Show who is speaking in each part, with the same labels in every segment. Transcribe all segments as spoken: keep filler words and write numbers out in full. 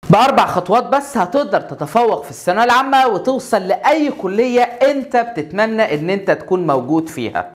Speaker 1: بأربع خطوات بس هتقدر تتفوق في الثانوية العامة وتوصل لأي كلية أنت بتتمنى إن أنت تكون موجود فيها.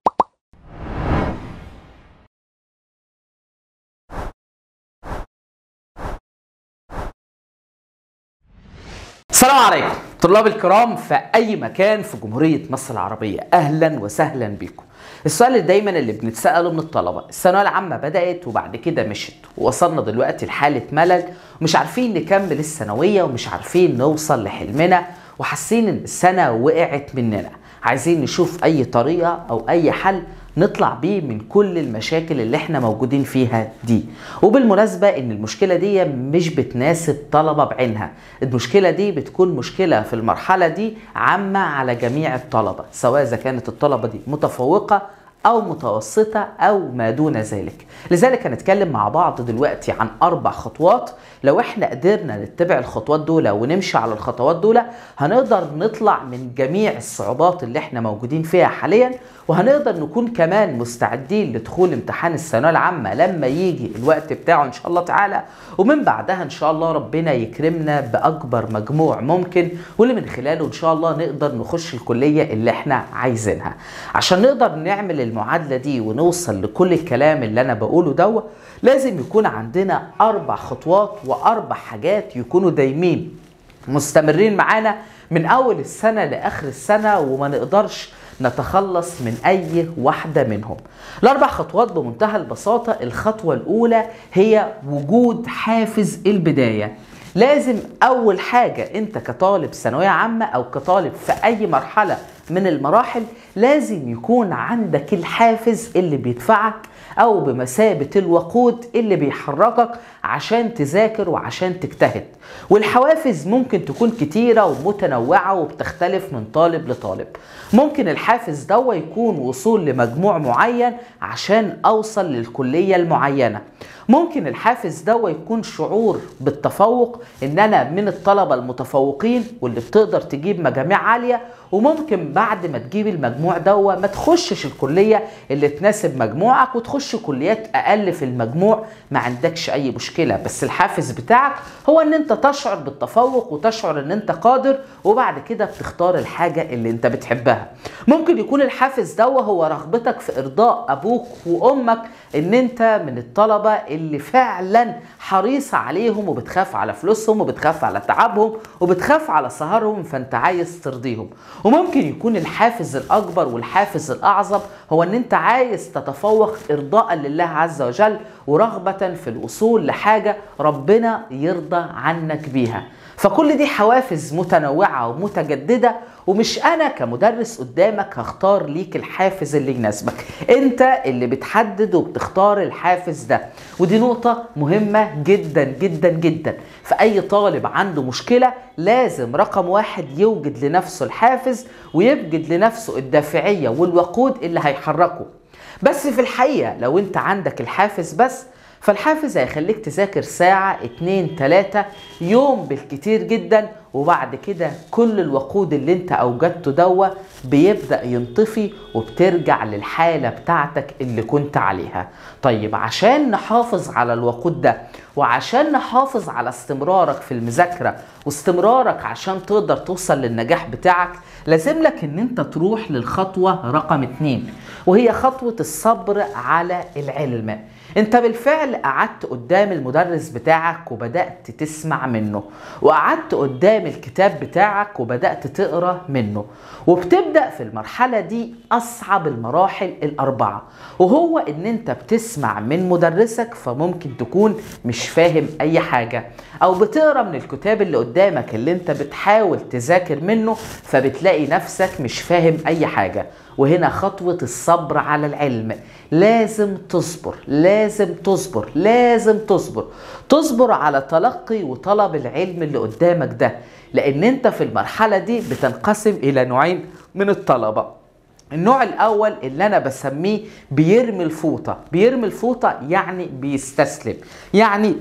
Speaker 1: السلام عليكم طلاب الكرام في أي مكان في جمهورية مصر العربية، أهلا وسهلا بكم. السؤال اللي دايما اللي بنتسأله من الطلبة، الثانوية العامة بدأت وبعد كده مشت ووصلنا دلوقتي لحالة ملل ومش عارفين نكمل الثانوية ومش عارفين نوصل لحلمنا وحاسين ان السنة وقعت مننا، عايزين نشوف أي طريقة أو أي حل نطلع بيه من كل المشاكل اللي احنا موجودين فيها دي. وبالمناسبة ان المشكلة دي مش بتناسب طلبة بعينها، المشكلة دي بتكون مشكلة في المرحلة دي عامة على جميع الطلبة، سواء اذا كانت الطلبة دي متفوقة او متوسطة او ما دون ذلك. لذلك هنتكلم مع بعض دلوقتي عن اربع خطوات، لو احنا قدرنا نتبع الخطوات دول ونمشي على الخطوات دول هنقدر نطلع من جميع الصعوبات اللي احنا موجودين فيها حاليا، وهنقدر نكون كمان مستعدين لدخول امتحان الثانويه العامه لما يجي الوقت بتاعه ان شاء الله تعالى، ومن بعدها ان شاء الله ربنا يكرمنا باكبر مجموع ممكن واللي من خلاله ان شاء الله نقدر نخش الكليه اللي احنا عايزينها. عشان نقدر نعمل المعادله دي ونوصل لكل الكلام اللي انا بقوله ده لازم يكون عندنا اربع خطوات واربع حاجات يكونوا دايمين مستمرين معانا من اول السنه لاخر السنه وما نقدرش نتخلص من اي واحدة منهم. الاربع خطوات بمنتهى البساطة، الخطوة الاولى هي وجود حافز البداية. لازم اول حاجة انت كطالب ثانوية عامة او كطالب في اي مرحلة من المراحل لازم يكون عندك الحافز اللي بيدفعك او بمثابة الوقود اللي بيحركك عشان تذاكر وعشان تجتهد. والحوافز ممكن تكون كتيرة ومتنوعة وبتختلف من طالب لطالب. ممكن الحافز ده يكون وصول لمجموع معين عشان اوصل للكلية المعينة. ممكن الحافز ده يكون شعور بالتفوق ان انا من الطلبة المتفوقين واللي بتقدر تجيب مجاميع عالية، وممكن بعد ما تجيب المجموع ده ما تخشش الكلية اللي تناسب مجموعك وتخش كليات اقل في المجموع، ما عندكش اي مشكلة، بس الحافز بتاعك هو ان انت تشعر بالتفوق وتشعر ان انت قادر، وبعد كده بتختار الحاجة اللي انت بتحبها. ممكن يكون الحافز ده هو رغبتك في ارضاء ابوك وامك ان انت من الطلبة اللي فعلا حريصة عليهم وبتخاف على فلوسهم وبتخاف على تعبهم وبتخاف على سهرهم، فانت عايز ترضيهم. وممكن يكون الحافز الاكبر والحافز الاعظم هو ان انت عايز تتفوق ارضاء لله عز وجل ورغبة في الوصول لحاجة ربنا يرضى عنك بيها. فكل دي حوافز متنوعة ومتجددة، ومش انا كمدرس قدامك هختار ليك الحافز اللي يناسبك، انت اللي بتحدد وبتختار الحافز ده. ودي نقطة مهمة جدا جدا جدا، فأي طالب عنده مشكلة لازم رقم واحد يوجد لنفسه الحافز ويوجد لنفسه الدافعية والوقود اللي هيحركه. بس في الحقيقة لو انت عندك الحافز بس، فالحافز هيخليك تذاكر ساعة اتنين تلاتة يوم بالكتير جدا، وبعد كده كل الوقود اللي انت اوجدته دوا بيبدأ ينطفي وبترجع للحالة بتاعتك اللي كنت عليها. طيب عشان نحافظ على الوقود ده وعشان نحافظ على استمرارك في المذاكرة واستمرارك عشان تقدر توصل للنجاح بتاعك، لازم لك ان انت تروح للخطوة رقم اتنين، وهي خطوة الصبر على العلم. انت بالفعل قعدت قدام المدرس بتاعك وبدأت تسمع منه، وقعدت قدام الكتاب بتاعك وبدأت تقرأ منه، وبتبدأ في المرحلة دي أصعب المراحل الأربعة، وهو ان انت بتسمع من مدرسك فممكن تكون مش فاهم اي حاجة، او بتقرأ من الكتاب اللي قدامك اللي انت بتحاول تذاكر منه فبتلاقي نفسك مش فاهم اي حاجة. وهنا خطوة الصبر على العلم، لازم تصبر لازم تصبر لازم تصبر تصبر على تلقي وطلب العلم اللي قدامك ده، لان انت في المرحلة دي بتنقسم الى نوعين من الطلبة. النوع الاول اللي انا بسميه بيرمي الفوطة. بيرمي الفوطة يعني بيستسلم، يعني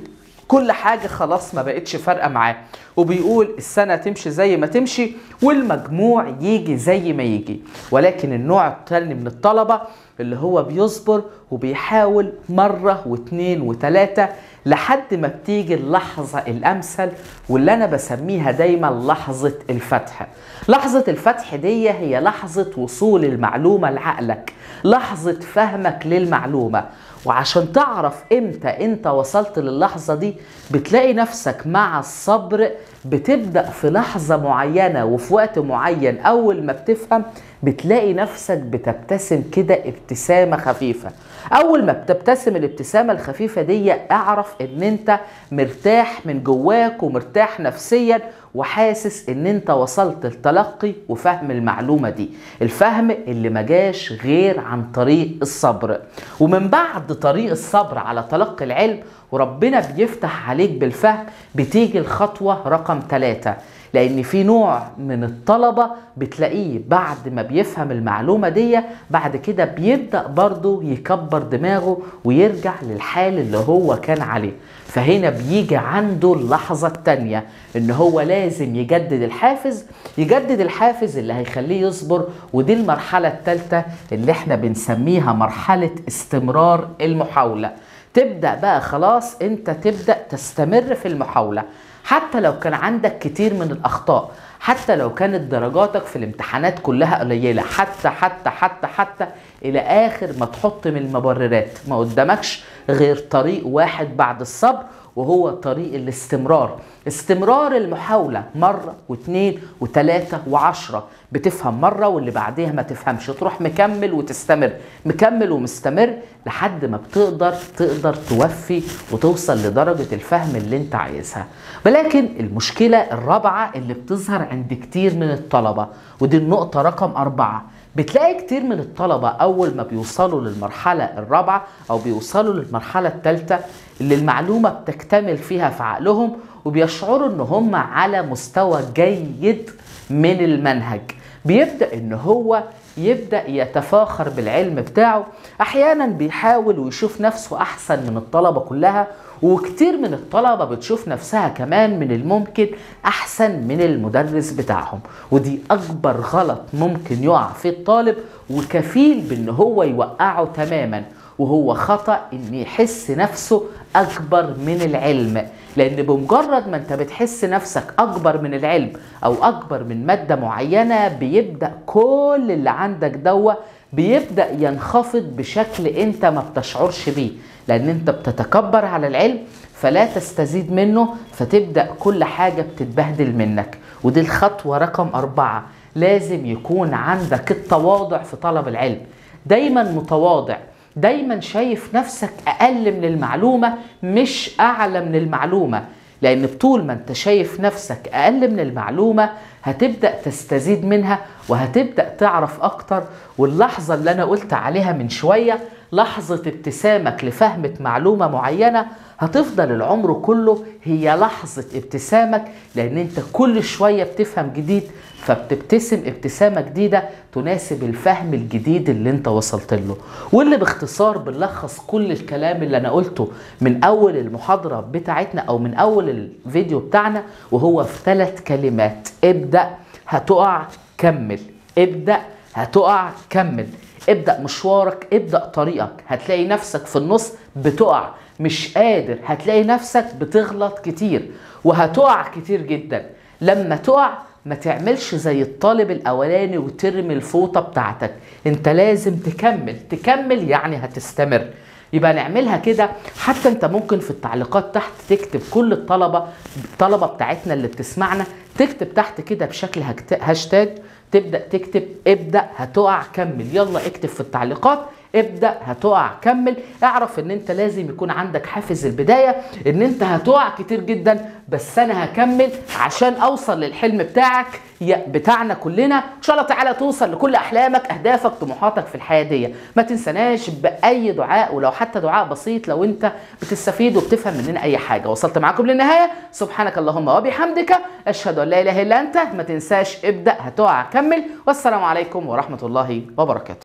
Speaker 1: كل حاجة خلاص ما بقتش فارقة معاه، وبيقول السنة تمشي زي ما تمشي والمجموع يجي زي ما يجي. ولكن النوع التاني من الطلبة اللي هو بيصبر وبيحاول مرة واثنين وثلاثة لحد ما بتيجي اللحظة الأمثل، واللي أنا بسميها دايما لحظة الفتح. لحظة الفتح دي هي لحظة وصول المعلومة لعقلك، لحظة فهمك للمعلومة. وعشان تعرف امتى انت وصلت للحظة دي، بتلاقي نفسك مع الصبر بتبدأ في لحظة معينة وفي وقت معين أول ما بتفهم بتلاقي نفسك بتبتسم كده ابتسامة خفيفة. أول ما بتبتسم الابتسامة الخفيفة دي اعرف ان انت مرتاح من جواك ومرتاح نفسيا، وحاسس ان انت وصلت لتلقي وفهم المعلومة دي، الفهم اللي ما جاش غير عن طريق الصبر. ومن بعد طريق الصبر على تلقي العلم وربنا بيفتح عليك بالفهم، بتيجي الخطوة رقم ثلاثة. لان في نوع من الطلبة بتلاقيه بعد ما بيفهم المعلومة دي بعد كده بيبدأ برضو يكبر دماغه ويرجع للحال اللي هو كان عليه. فهنا بيجي عنده اللحظة التانية ان هو لازم يجدد الحافز، يجدد الحافز اللي هيخليه يصبر. ودي المرحلة التالتة اللي احنا بنسميها مرحلة استمرار المحاولة. تبدأ بقى خلاص انت تبدأ تستمر في المحاولة، حتى لو كان عندك كتير من الأخطاء، حتى لو كانت درجاتك في الامتحانات كلها قليلة، حتى حتى حتى حتى إلى آخر ما تحط من المبررات. ما قدامكش غير طريق واحد بعد الصبر، وهو طريق الاستمرار. استمرار المحاولة مرة واثنين وثلاثة وعشرة. بتفهم مرة واللي بعديها ما تفهمش، تروح مكمل وتستمر، مكمل ومستمر لحد ما بتقدر تقدر توفي وتوصل لدرجة الفهم اللي انت عايزها. ولكن المشكلة الرابعة اللي بتظهر عند كتير من الطلبة، ودي النقطة رقم أربعة. بتلاقي كتير من الطلبة أول ما بيوصلوا للمرحلة الرابعة أو بيوصلوا للمرحلة الثالثة اللي المعلومة بتكتمل فيها في عقلهم، وبيشعروا إن هم على مستوى جيد من المنهج. بيبدأ إن هو يبدأ يتفاخر بالعلم بتاعه، أحيانا بيحاول ويشوف نفسه أحسن من الطلبة كلها، وكتير من الطلبة بتشوف نفسها كمان من الممكن أحسن من المدرس بتاعهم. ودي أكبر غلط ممكن يقع فيه الطالب، وكفيل بأن هو يوقعه تماما، وهو خطأ إن يحس نفسه أكبر من العلم. لأن بمجرد ما أنت بتحس نفسك أكبر من العلم أو أكبر من مادة معينة، بيبدأ كل اللي عندك دوا بيبدأ ينخفض بشكل أنت ما بتشعرش بيه، لأن أنت بتتكبر على العلم فلا تستزيد منه، فتبدأ كل حاجة بتتبهدل منك. ودي الخطوة رقم أربعة. لازم يكون عندك التواضع في طلب العلم، دايما متواضع، دايما شايف نفسك أقل من المعلومة مش أعلى من المعلومة. لأن طول ما أنت شايف نفسك أقل من المعلومة هتبدأ تستزيد منها وهتبدأ تعرف أكتر. واللحظة اللي أنا قلت عليها من شوية، لحظة ابتسامك لفهمة معلومة معينة، هتفضل العمر كله هي لحظة ابتسامك، لأن أنت كل شوية بتفهم جديد، فبتبتسم ابتسامة جديدة تناسب الفهم الجديد اللي انت وصلت له. واللي باختصار بنلخص كل الكلام اللي انا قلته من اول المحاضرة بتاعتنا او من اول الفيديو بتاعنا، وهو في ثلاث كلمات: ابدأ، هتقع، كمل. ابدأ، هتقع، كمل. ابدأ مشوارك، ابدأ طريقك، هتلاقي نفسك في النص بتقع، مش قادر، هتلاقي نفسك بتغلط كتير وهتقع كتير جدا. لما تقع ما تعملش زي الطالب الاولاني وترمي الفوطة بتاعتك، انت لازم تكمل. تكمل يعني هتستمر. يبقى نعملها كده. حتى انت ممكن في التعليقات تحت تكتب، كل الطلبة الطلبة بتاعتنا اللي بتسمعنا تكتب تحت كده بشكل هاشتاج، تبدأ تكتب ابدأ، هتقع، كمل. يلا اكتب في التعليقات ابدأ، هتقع، كمل. اعرف ان انت لازم يكون عندك حافز البداية، ان انت هتقع كتير جدا بس انا هكمل عشان اوصل للحلم بتاعك بتاعنا كلنا. ان شاء الله تعالى توصل لكل احلامك، اهدافك، طموحاتك في الحياة دي. ما تنسناش باي دعاء، ولو حتى دعاء بسيط لو انت بتستفيد وبتفهم مننا اي حاجة. وصلت معاكم للنهاية. سبحانك اللهم وبحمدك، اشهد ان لا اله الا انت. ما تنساش ابدأ، هتقع، كمل. والسلام عليكم ورحمة الله وبركاته.